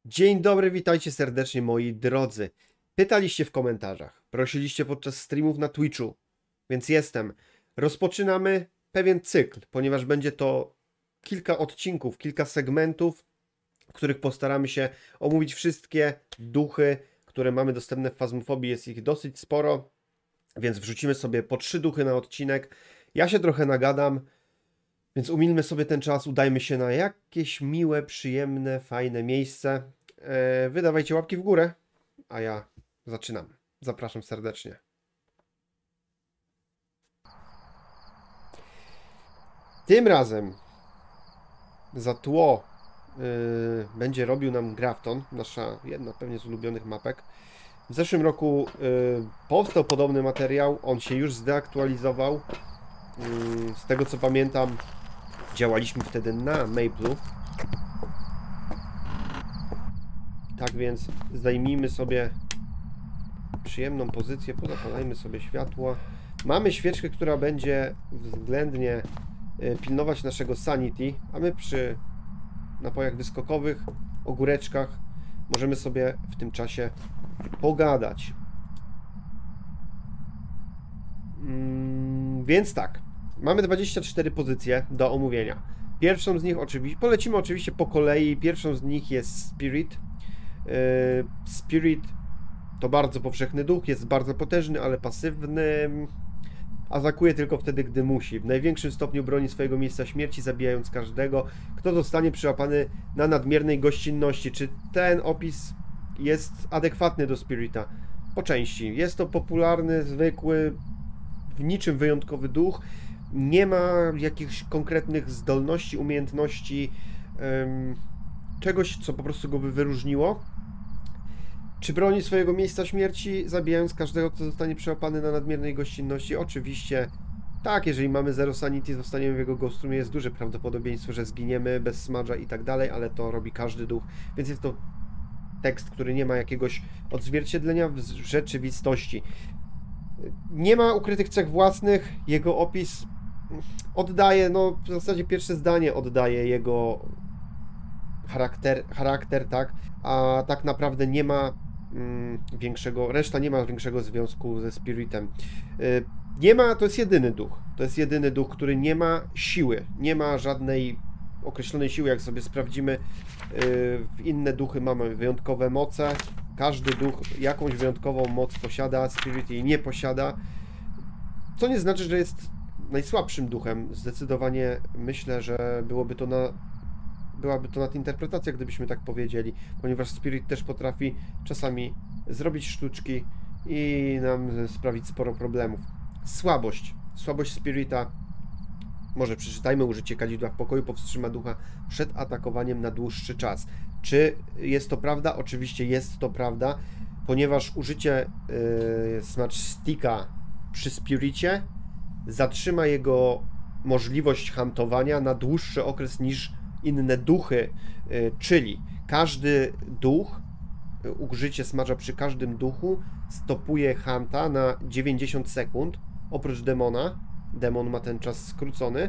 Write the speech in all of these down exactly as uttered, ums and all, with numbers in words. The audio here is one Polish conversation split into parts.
Dzień dobry, witajcie serdecznie moi drodzy. Pytaliście w komentarzach, prosiliście podczas streamów na Twitchu, więc jestem. Rozpoczynamy pewien cykl, ponieważ będzie to kilka odcinków, kilka segmentów, w których postaramy się omówić wszystkie duchy, które mamy dostępne w Phasmophobia. Jest ich dosyć sporo, więc wrzucimy sobie po trzy duchy na odcinek. Ja się trochę nagadam, więc umilmy sobie ten czas, udajmy się na jakieś miłe, przyjemne, fajne miejsce. Eee, wydawajcie łapki w górę, a ja zaczynam. Zapraszam serdecznie. Tym razem za tło yy, będzie robił nam Grafton, nasza jedna pewnie z ulubionych mapek. W zeszłym roku yy, powstał podobny materiał, on się już zdeaktualizował. Yy, z tego co pamiętam, działaliśmy wtedy na Maple'u. Tak więc zajmijmy sobie przyjemną pozycję, pozapalajmy sobie światło. Mamy świeczkę, która będzie względnie pilnować naszego sanity, a my przy napojach wyskokowych, ogóreczkach możemy sobie w tym czasie pogadać. Mm, więc tak, mamy dwadzieścia cztery pozycje do omówienia. Pierwszą z nich oczywiście, polecimy oczywiście po kolei, pierwszą z nich jest Spirit. Spirit to bardzo powszechny duch, jest bardzo potężny, ale pasywny. Atakuje tylko wtedy, gdy musi. W największym stopniu broni swojego miejsca śmierci, zabijając każdego, kto zostanie przyłapany na nadmiernej gościnności. Czy ten opis jest adekwatny do Spirita? Po części. Jest to popularny, zwykły, w niczym wyjątkowy duch. Nie ma jakichś konkretnych zdolności, umiejętności, um, czegoś, co po prostu go by wyróżniło. Czy broni swojego miejsca śmierci, zabijając każdego, kto zostanie przyłapany na nadmiernej gościnności? Oczywiście tak, jeżeli mamy zero sanity, zostaniemy w jego ghostroomie, jest duże prawdopodobieństwo, że zginiemy bez smudge'a i tak dalej, ale to robi każdy duch, więc jest to tekst, który nie ma jakiegoś odzwierciedlenia w rzeczywistości. Nie ma ukrytych cech własnych, jego opis oddaje, no w zasadzie pierwsze zdanie oddaje jego charakter, charakter, tak, a tak naprawdę nie ma mm, większego, reszta nie ma większego związku ze Spiritem. Yy, nie ma, to jest jedyny duch, to jest jedyny duch, który nie ma siły, nie ma żadnej określonej siły, jak sobie sprawdzimy, yy, w inne duchy mamy wyjątkowe moce, każdy duch jakąś wyjątkową moc posiada, Spirit jej nie posiada, co nie znaczy, że jest najsłabszym duchem, zdecydowanie myślę, że byłoby to na byłaby to nadinterpretacja, gdybyśmy tak powiedzieli, ponieważ Spirit też potrafi czasami zrobić sztuczki i nam sprawić sporo problemów. Słabość. Słabość Spirita. Może przeczytajmy: użycie kadzidła w pokoju powstrzyma ducha przed atakowaniem na dłuższy czas. Czy jest to prawda? Oczywiście jest to prawda, ponieważ użycie yy, Smudge Sticka przy Spiricie zatrzyma jego możliwość huntowania na dłuższy okres niż inne duchy, czyli każdy duch, użycie smudge'a przy każdym duchu stopuje hunta na dziewięćdziesiąt sekund, oprócz demona. Demon ma ten czas skrócony,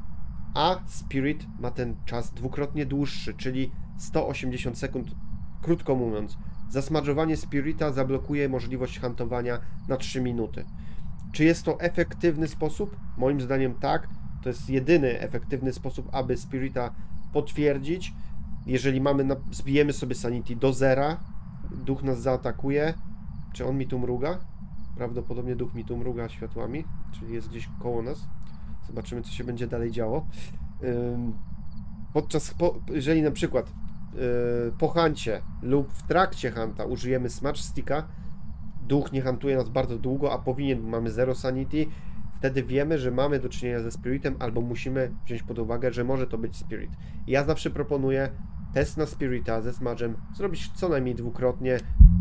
a Spirit ma ten czas dwukrotnie dłuższy, czyli sto osiemdziesiąt sekund, krótko mówiąc. Zasmudżowanie Spirita zablokuje możliwość huntowania na trzy minuty. Czy jest to efektywny sposób? Moim zdaniem tak. To jest jedyny efektywny sposób, aby Spirita potwierdzić. Jeżeli mamy na, zbijemy sobie sanity do zera, duch nas zaatakuje. Czy on mi tu mruga? Prawdopodobnie duch mi tu mruga światłami, czyli jest gdzieś koło nas. Zobaczymy, co się będzie dalej działo. Ym, podczas, po, jeżeli na przykład yy, po huncie lub w trakcie hunta użyjemy Smudge Sticka, duch nie huntuje nas bardzo długo, a powinien, mamy zero sanity, wtedy wiemy, że mamy do czynienia ze Spiritem, albo musimy wziąć pod uwagę, że może to być Spirit. Ja zawsze proponuję test na Spirita ze Smudge'em zrobić co najmniej dwukrotnie.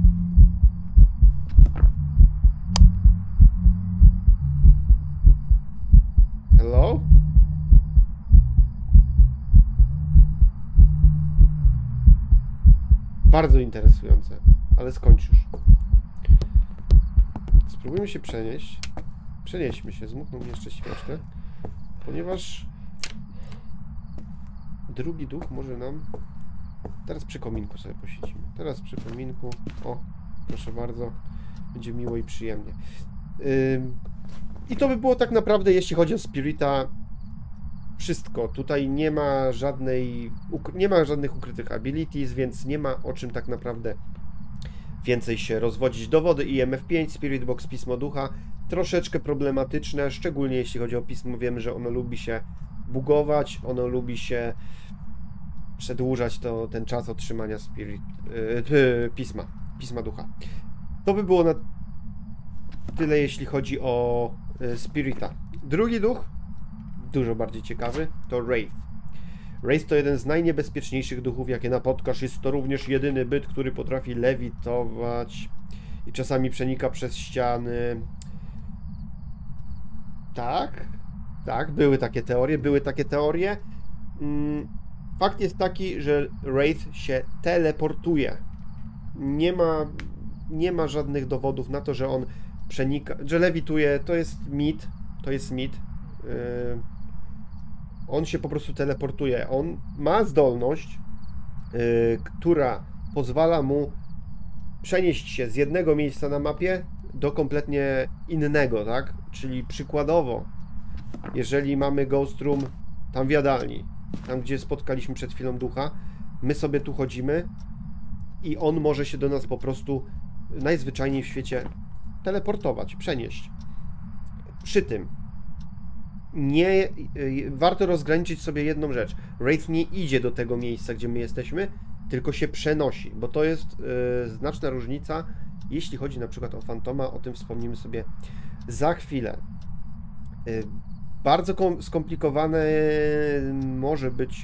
Hello? Bardzo interesujące, ale skończ już. Spróbujmy się przenieść. Przenieśmy się, zmuknął mi jeszcze świeczkę, ponieważ drugi duch może nam Teraz przy kominku sobie posiedzimy. Teraz przy kominku. O, proszę bardzo. Będzie miło i przyjemnie. Ym, I to by było tak naprawdę, jeśli chodzi o Spirita, wszystko. Tutaj nie ma żadnej, nie ma żadnych ukrytych abilities, więc nie ma o czym tak naprawdę więcej się rozwodzić. Dowody I M F pięć, Spirit Box, Pismo Ducha, troszeczkę problematyczne, szczególnie jeśli chodzi o pismo. Wiemy, że ono lubi się bugować, ono lubi się przedłużać to, ten czas otrzymania spirit, yy, pisma, Pisma Ducha. To by było na tyle, jeśli chodzi o yy, Spirita. Drugi duch, dużo bardziej ciekawy, to Wraith. Wraith to jeden z najniebezpieczniejszych duchów, jakie napotkasz. Jest to również jedyny byt, który potrafi lewitować i czasami przenika przez ściany. Tak, tak, były takie teorie, były takie teorie. Fakt jest taki, że Wraith się teleportuje. Nie ma, nie ma żadnych dowodów na to, że on przenika, że lewituje. To jest mit, to jest mit. Yy, on się po prostu teleportuje. On ma zdolność, yy, która pozwala mu przenieść się z jednego miejsca na mapie do kompletnie innego, tak? Czyli przykładowo, jeżeli mamy Ghost Room tam w jadalni, tam gdzie spotkaliśmy przed chwilą ducha, my sobie tu chodzimy i on może się do nas po prostu najzwyczajniej w świecie teleportować, przenieść. Przy tym nie warto rozgraniczyć sobie jedną rzecz. Wraith nie idzie do tego miejsca, gdzie my jesteśmy, tylko się przenosi, bo to jest yy, znaczna różnica, jeśli chodzi na przykład o Fantoma. O tym wspomnimy sobie za chwilę. Yy, bardzo skomplikowane może być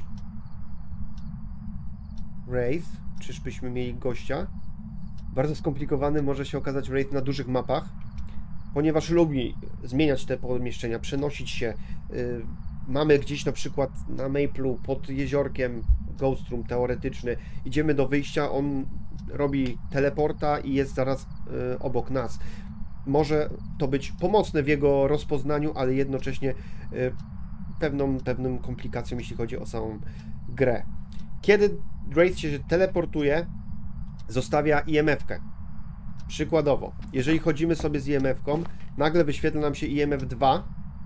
Wraith. Czyżbyśmy mieli gościa? Bardzo skomplikowany może się okazać Wraith na dużych mapach, ponieważ lubi zmieniać te pomieszczenia, przenosić się. Yy, mamy gdzieś na przykład na Maple'u pod jeziorkiem Ghost Room teoretyczny. Idziemy do wyjścia, on robi teleporta i jest zaraz yy, obok nas. Może to być pomocne w jego rozpoznaniu, ale jednocześnie yy, pewną, pewną komplikacją, jeśli chodzi o samą grę. Kiedy Wraith się teleportuje, zostawia I M F-kę. Przykładowo, jeżeli chodzimy sobie z I M F-ką, nagle wyświetla nam się I M F dwa.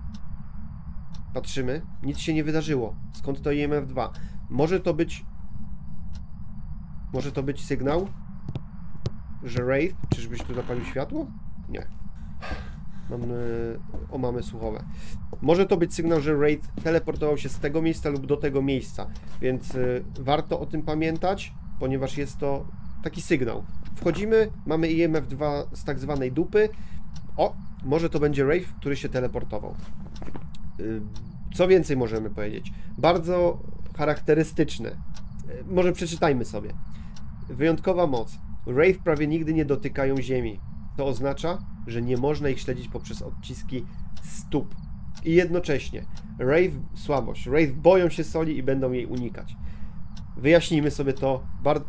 Patrzymy, nic się nie wydarzyło. Skąd to I M F dwa? Może to być... Może to być sygnał, że Wraith... Czyżbyś tu zapalił światło? Nie. Mamy... O, mamy słuchowe. Może to być sygnał, że Wraith teleportował się z tego miejsca lub do tego miejsca, więc y, warto o tym pamiętać, ponieważ jest to taki sygnał. Wchodzimy, mamy I M F dwa z tak zwanej dupy. O, może to będzie Wraith, który się teleportował. Y, co więcej możemy powiedzieć? Bardzo charakterystyczne. Y, może przeczytajmy sobie. Wyjątkowa moc. Wraith prawie nigdy nie dotykają ziemi. To oznacza, że nie można ich śledzić poprzez odciski stóp. I jednocześnie Wraith słabość. Wraith boją się soli i będą jej unikać. Wyjaśnijmy sobie to bardzo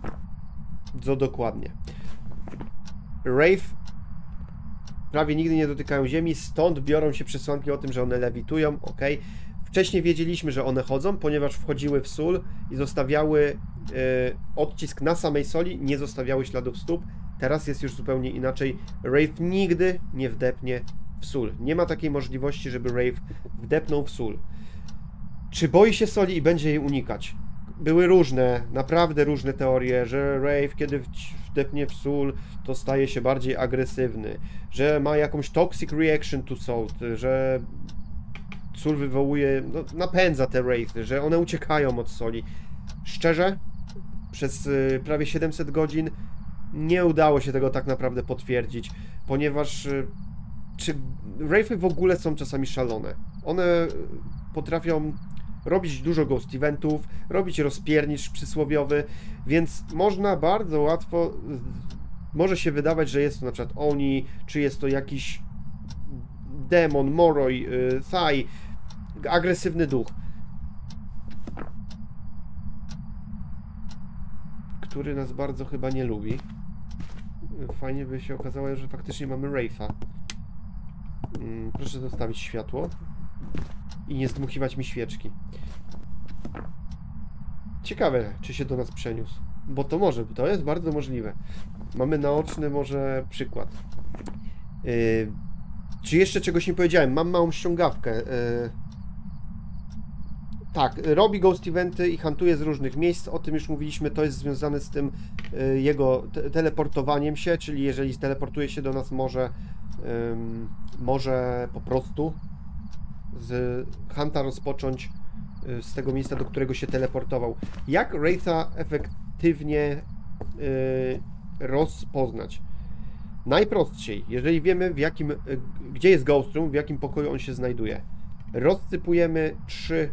dokładnie. Wraith prawie nigdy nie dotykają ziemi, stąd biorą się przesłanki o tym, że one lewitują. Ok. Wcześniej wiedzieliśmy, że one chodzą, ponieważ wchodziły w sól i zostawiały yy, odcisk na samej soli, nie zostawiały śladów stóp. Teraz jest już zupełnie inaczej. Wraith nigdy nie wdepnie w sól. Nie ma takiej możliwości, żeby Wraith wdepnął w sól. Czy boi się soli i będzie jej unikać? Były różne, naprawdę różne teorie, że Wraith, kiedy wdepnie w sól, to staje się bardziej agresywny, że ma jakąś toxic reaction to salt, że sól wywołuje, no, napędza te Wraithy, że one uciekają od soli. Szczerze, przez y, prawie siedemset godzin nie udało się tego tak naprawdę potwierdzić, ponieważ y, czy Wraithy w ogóle są czasami szalone. One potrafią robić dużo ghost eventów, robić rozpiernicz przysłowiowy, więc można bardzo łatwo, może się wydawać, że jest to na przykład Oni, czy jest to jakiś demon, Moroi, yy, Thai, agresywny duch, który nas bardzo chyba nie lubi. Fajnie by się okazało, że faktycznie mamy Wraitha. Hmm, proszę zostawić światło i nie zdmuchiwać mi świeczki. Ciekawe, czy się do nas przeniósł. Bo to może, to jest bardzo możliwe. Mamy naoczny może przykład. Yy, czy jeszcze czegoś nie powiedziałem? Mam małą ściągawkę. Yy, tak, robi ghost eventy i hantuje z różnych miejsc. O tym już mówiliśmy, to jest związane z tym yy, jego te teleportowaniem się, czyli jeżeli teleportuje się do nas, może, yy, może po prostu z hanta rozpocząć z tego miejsca, do którego się teleportował. Jak Wraitha efektywnie yy, rozpoznać? Najprościej, jeżeli wiemy w jakim, yy, gdzie jest Ghost Room, w jakim pokoju on się znajduje. Rozsypujemy trzy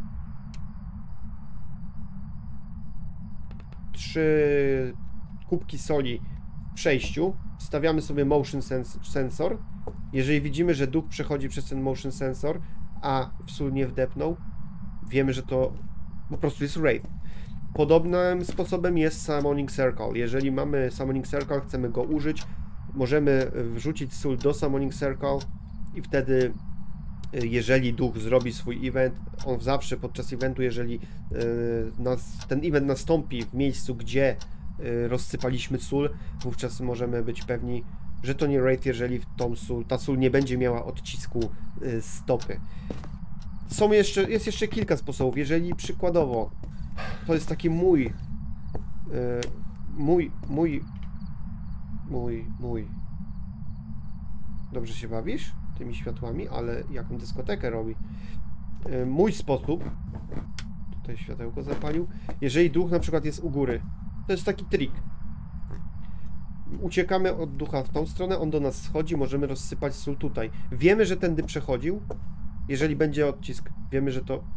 trzy kubki soli w przejściu, wstawiamy sobie motion sens sensor. Jeżeli widzimy, że duch przechodzi przez ten motion sensor, a w sól nie wdepnął, wiemy, że to po prostu jest Wraith. Podobnym sposobem jest Summoning Circle. Jeżeli mamy Summoning Circle, chcemy go użyć, możemy wrzucić sól do Summoning Circle i wtedy, jeżeli duch zrobi swój event, on zawsze podczas eventu, jeżeli nas, ten event nastąpi w miejscu, gdzie rozsypaliśmy sól, wówczas możemy być pewni, że to nie Wraith, jeżeli w tą sól, ta sól nie będzie miała odcisku stopy. Są jeszcze, jest jeszcze kilka sposobów. Jeżeli przykładowo, to jest taki mój, yy, mój, mój, mój, mój. Dobrze się bawisz tymi światłami, ale jaką dyskotekę robi? Yy, mój sposób, tutaj światełko zapalił, jeżeli duch na przykład jest u góry, to jest taki trik. Uciekamy od ducha w tą stronę, on do nas schodzi, możemy rozsypać sól tutaj. Wiemy, że tędy przechodził. Jeżeli będzie odcisk, wiemy, że to...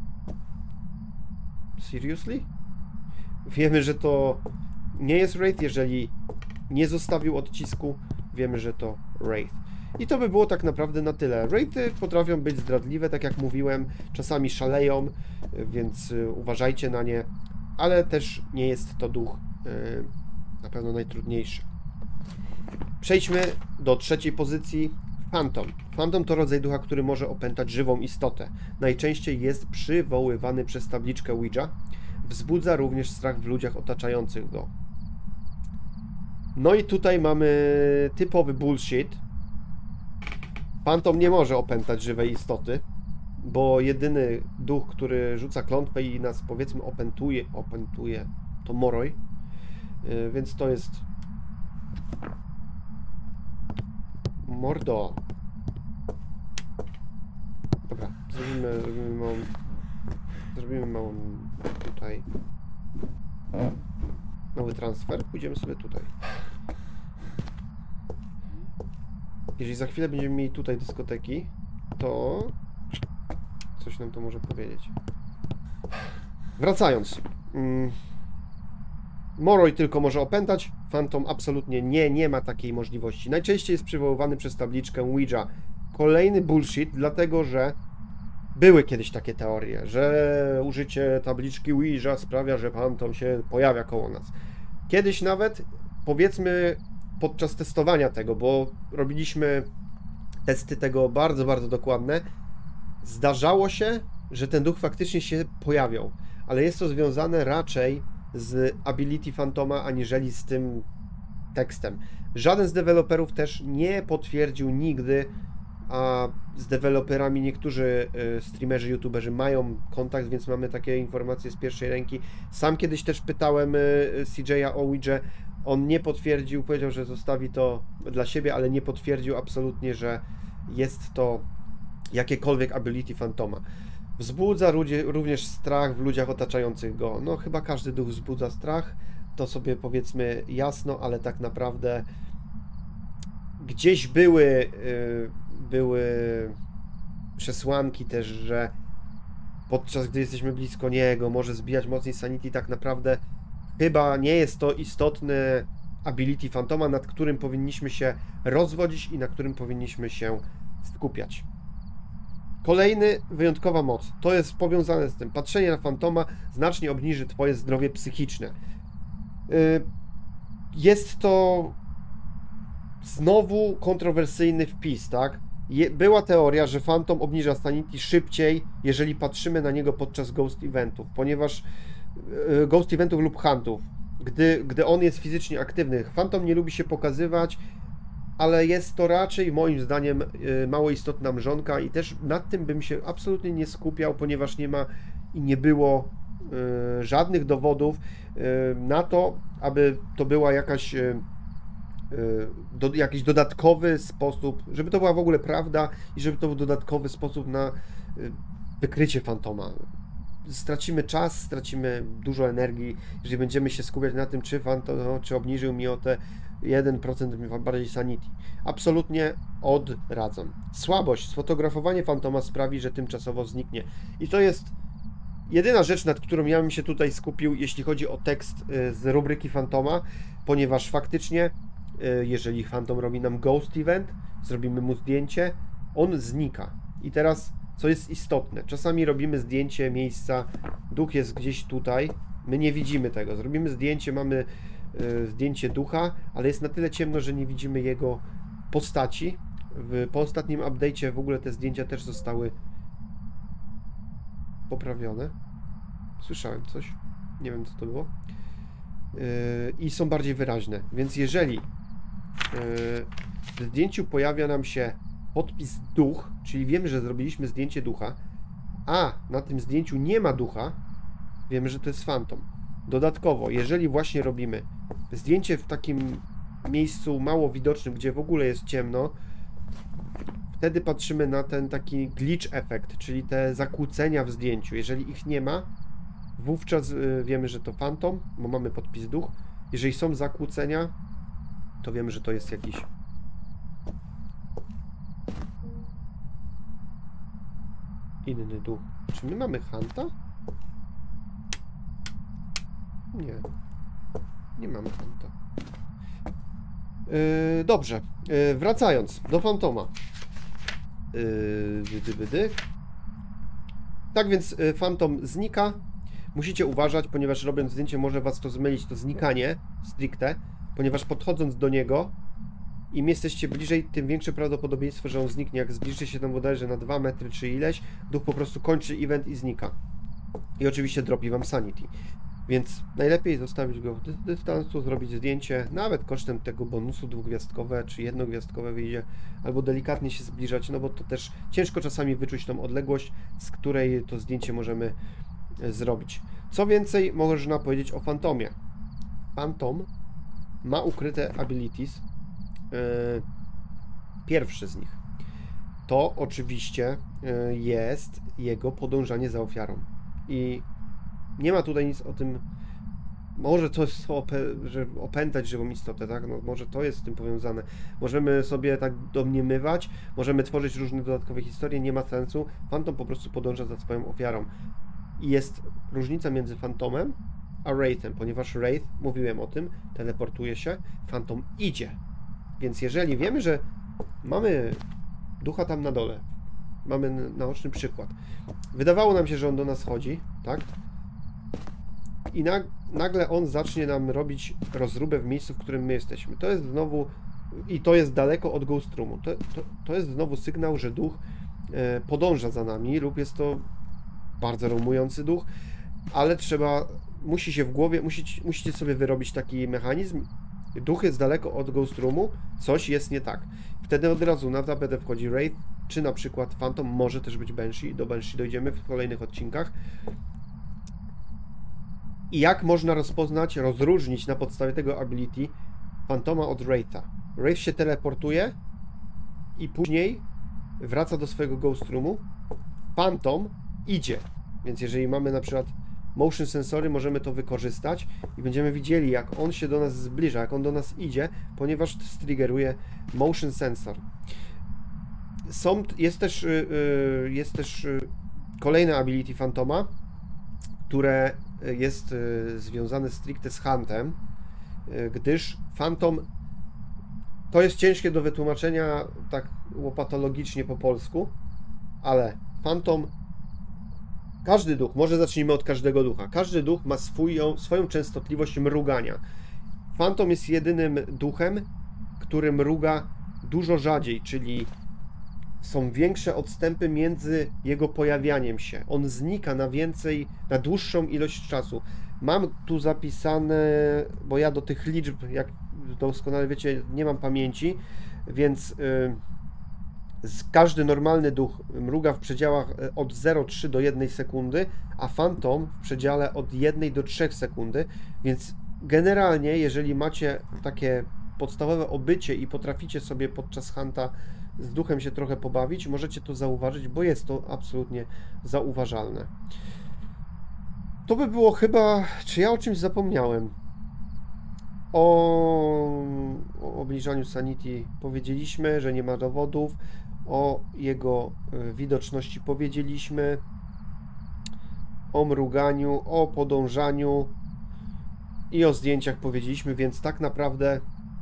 Seriously? Wiemy, że to nie jest Wraith. Jeżeli nie zostawił odcisku, wiemy, że to Wraith. I to by było tak naprawdę na tyle. Wraithy potrafią być zdradliwe, tak jak mówiłem, czasami szaleją, więc uważajcie na nie, ale też nie jest to duch yy, na pewno najtrudniejszy. Przejdźmy do trzeciej pozycji. Phantom. Phantom to rodzaj ducha, który może opętać żywą istotę. Najczęściej jest przywoływany przez tabliczkę Ouija. Wzbudza również strach w ludziach otaczających go. No i tutaj mamy typowy bullshit. Phantom nie może opętać żywej istoty, bo jedyny duch, który rzuca klątwę i nas, powiedzmy, opętuje, opętuje, to Moroi. Yy, więc to jest... Mordo. Dobra, zrobimy, zrobimy małą... Zrobimy małą tutaj... Mały transfer. Pójdziemy sobie tutaj. Jeżeli za chwilę będziemy mieli tutaj dyskoteki, to... Coś nam to może powiedzieć. Wracając. Mm. Moroi tylko może opętać, Phantom absolutnie nie, nie ma takiej możliwości. Najczęściej jest przywoływany przez tabliczkę Ouija. Kolejny bullshit, dlatego że były kiedyś takie teorie, że użycie tabliczki Ouija sprawia, że Phantom się pojawia koło nas. Kiedyś nawet, powiedzmy, podczas testowania tego, bo robiliśmy testy tego bardzo, bardzo dokładne, zdarzało się, że ten duch faktycznie się pojawiał, ale jest to związane raczej z ability Phantoma, aniżeli z tym tekstem. Żaden z deweloperów też nie potwierdził nigdy, a z deweloperami niektórzy streamerzy, youtuberzy mają kontakt, więc mamy takie informacje z pierwszej ręki. Sam kiedyś też pytałem C J a o Ouija, on nie potwierdził, powiedział, że zostawi to dla siebie, ale nie potwierdził absolutnie, że jest to jakiekolwiek ability Phantoma. Wzbudza również strach w ludziach otaczających go. No chyba każdy duch wzbudza strach, to sobie powiedzmy jasno, ale tak naprawdę gdzieś były, były przesłanki też, że podczas gdy jesteśmy blisko niego, może zbijać mocniej sanity. Tak naprawdę chyba nie jest to istotny ability Phantoma, nad którym powinniśmy się rozwodzić i na którym powinniśmy się skupiać. Kolejny, wyjątkowa moc. To jest powiązane z tym. Patrzenie na Phantoma znacznie obniży twoje zdrowie psychiczne. Jest to znowu kontrowersyjny wpis, tak? Była teoria, że Phantom obniża sanity szybciej, jeżeli patrzymy na niego podczas Ghost Eventów, ponieważ ghost eventów lub huntów, gdy, gdy on jest fizycznie aktywny. Phantom nie lubi się pokazywać, ale jest to raczej moim zdaniem mało istotna mrzonka i też nad tym bym się absolutnie nie skupiał, ponieważ nie ma i nie było y, żadnych dowodów y, na to, aby to była jakaś y, do, jakiś dodatkowy sposób, żeby to była w ogóle prawda i żeby to był dodatkowy sposób na y, wykrycie fantoma. Stracimy czas, stracimy dużo energii, jeżeli będziemy się skupiać na tym, czy fantom, no, czy obniżył mi o te jeden procent bardziej sanity. Absolutnie odradzam. Słabość. Sfotografowanie fantoma sprawi, że tymczasowo zniknie. I to jest jedyna rzecz, nad którą ja bym się tutaj skupił, jeśli chodzi o tekst z rubryki fantoma, ponieważ faktycznie, jeżeli fantom robi nam ghost event, zrobimy mu zdjęcie, on znika. I teraz, co jest istotne, czasami robimy zdjęcie miejsca, duch jest gdzieś tutaj, my nie widzimy tego. Zrobimy zdjęcie, mamy zdjęcie ducha, ale jest na tyle ciemno, że nie widzimy jego postaci. W, po ostatnim update'cie w ogóle te zdjęcia też zostały poprawione. Słyszałem coś. Nie wiem, co to było. Yy, I są bardziej wyraźne. Więc jeżeli yy, w zdjęciu pojawia nam się podpis duch, czyli wiemy, że zrobiliśmy zdjęcie ducha, a na tym zdjęciu nie ma ducha, wiemy, że to jest fantom. Dodatkowo, jeżeli właśnie robimy zdjęcie w takim miejscu mało widocznym, gdzie w ogóle jest ciemno, wtedy patrzymy na ten taki glitch efekt, czyli te zakłócenia w zdjęciu. Jeżeli ich nie ma, wówczas wiemy, że to fantom, bo mamy podpis duch. Jeżeli są zakłócenia, to wiemy, że to jest jakiś inny duch. Czy my mamy hanta? Nie. Nie mamy hanta. Yy, dobrze. Yy, wracając do fantoma. Yy, bydy, bydy. Tak więc yy, fantom znika. Musicie uważać, ponieważ robiąc zdjęcie może was to zmylić, to znikanie stricte, ponieważ podchodząc do niego, im jesteście bliżej, tym większe prawdopodobieństwo, że on zniknie. Jak zbliżycie się tam bodajże na dwa metry czy ileś, duch po prostu kończy event i znika. I oczywiście dropi wam sanity. Więc najlepiej zostawić go w dy dystansu, zrobić zdjęcie, nawet kosztem tego bonusu dwugwiazdkowe czy jednogwiazdkowe wyjdzie, albo delikatnie się zbliżać, no bo to też ciężko czasami wyczuć tą odległość, z której to zdjęcie możemy zrobić. Co więcej można powiedzieć o fantomie. Fantom ma ukryte abilities. Pierwszy z nich to oczywiście jest jego podążanie za ofiarą. I nie ma tutaj nic o tym, może to jest że opętać żywą istotę, tak? No, może to jest z tym powiązane. Możemy sobie tak domniemywać, możemy tworzyć różne dodatkowe historie, nie ma sensu. Fantom po prostu podąża za swoją ofiarą. I jest różnica między fantomem a wraithem, ponieważ wraith, mówiłem o tym, teleportuje się, fantom idzie. Więc jeżeli wiemy, że mamy ducha tam na dole, mamy naoczny przykład, wydawało nam się, że on do nas chodzi, tak? I nag nagle on zacznie nam robić rozróbę w miejscu, w którym my jesteśmy. To jest znowu, i to jest daleko od Ghost Roomu, to, to, to jest znowu sygnał, że duch e, podąża za nami, lub jest to bardzo romujący duch, ale trzeba, musi się w głowie, musicie, musicie sobie wyrobić taki mechanizm. Duch jest daleko od Ghost Roomu, coś jest nie tak. Wtedy od razu na tapetę wchodzi Wraith, czy na przykład Phantom, może też być Banshee, do Banshee dojdziemy w kolejnych odcinkach. I jak można rozpoznać, rozróżnić na podstawie tego ability Phantoma od Wraitha? Wraith się teleportuje i później wraca do swojego Ghost Roomu. Phantom idzie, więc jeżeli mamy na przykład motion sensory, możemy to wykorzystać i będziemy widzieli, jak on się do nas zbliża, jak on do nas idzie, ponieważ striggeruje motion sensor. Są, jest też, jest też kolejne ability Phantoma, które jest związane stricte z huntem, gdyż Phantom to jest ciężkie do wytłumaczenia tak łopatologicznie po polsku, ale Phantom, każdy duch, może zacznijmy od każdego ducha, każdy duch ma swoją, swoją częstotliwość mrugania. Phantom jest jedynym duchem, który mruga dużo rzadziej, czyli są większe odstępy między jego pojawianiem się. On znika na więcej, na dłuższą ilość czasu. Mam tu zapisane, bo ja do tych liczb, jak doskonale wiecie, nie mam pamięci, więc yy, z każdy normalny duch mruga w przedziałach od zero przecinek trzy do jednej sekundy, a fantom w przedziale od jednej do trzech sekundy, więc generalnie, jeżeli macie takie podstawowe obycie i potraficie sobie podczas hunta z duchem się trochę pobawić, możecie to zauważyć, bo jest to absolutnie zauważalne. To by było chyba... Czy ja o czymś zapomniałem? O, o obniżaniu sanity powiedzieliśmy, że nie ma dowodów. O jego widoczności powiedzieliśmy. O mruganiu, o podążaniu i o zdjęciach powiedzieliśmy, więc tak naprawdę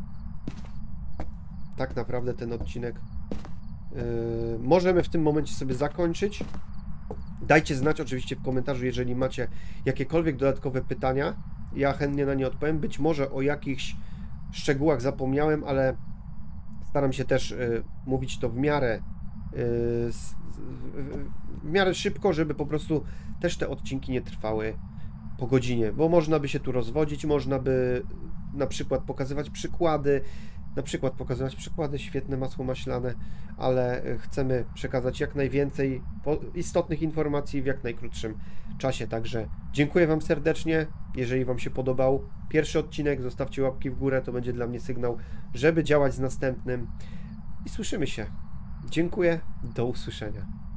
tak naprawdę ten odcinek yy, możemy w tym momencie sobie zakończyć. Dajcie znać oczywiście w komentarzu, jeżeli macie jakiekolwiek dodatkowe pytania. Ja chętnie na nie odpowiem. Być może o jakichś szczegółach zapomniałem, ale staram się też y, mówić to w miarę y, z, w miarę szybko, żeby po prostu też te odcinki nie trwały po godzinie, bo można by się tu rozwodzić, można by na przykład pokazywać przykłady, na przykład pokazywać przykłady, świetne masło maślane, ale chcemy przekazać jak najwięcej istotnych informacji w jak najkrótszym czasie. Także dziękuję Wam serdecznie. Jeżeli Wam się podobał pierwszy odcinek, zostawcie łapki w górę, to będzie dla mnie sygnał, żeby działać z następnym. I słyszymy się. Dziękuję, do usłyszenia.